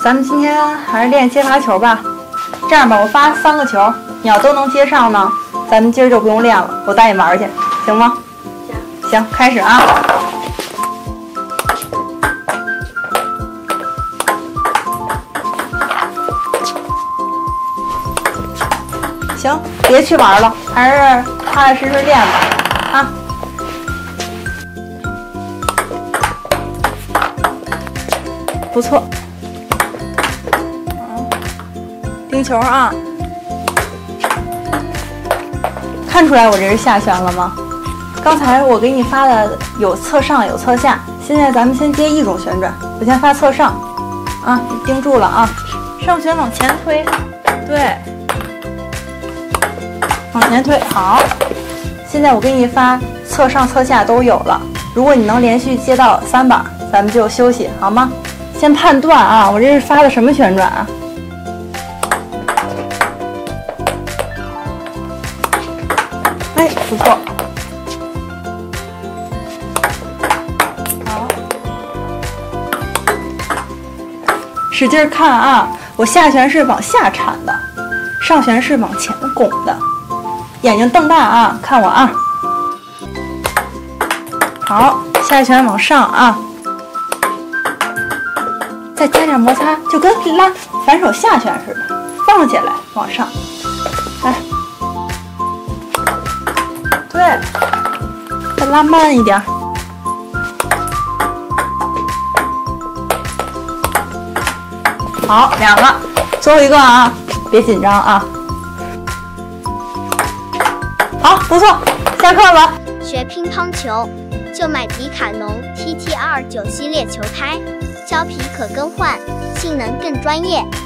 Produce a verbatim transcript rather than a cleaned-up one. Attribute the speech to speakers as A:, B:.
A: 咱们今天还是练接发球吧。这样吧，我发三个球，你要都能接上呢，咱们今儿就不用练了，我带你玩去，行吗？行。行，开始啊。行，别去玩了，还是踏踏实实练吧，啊。不错。盯球啊！看出来我这是下旋了吗？刚才我给你发的有侧上有侧下，现在咱们先接一种旋转，我先发侧上，啊，你盯住了啊！上旋往前推，对，往前推，好。现在我给你发侧上侧下都有了，如果你能连续接到三把，咱们就休息好吗？先判断啊，我这是发的什么旋转啊？哎，不错，好，使劲看啊！我下旋是往下铲的，上旋是往前拱的，眼睛瞪大啊，看我啊！好，下旋往上啊，再加点摩擦，就跟拉反手下旋似的，放起来往上，来。对，再拉慢一点。好，两个，最后一个啊，别紧张啊。好，不错，下课了。
B: 学乒乓球就买迪卡侬 T T 二九系列球拍，胶皮可更换，性能更专业。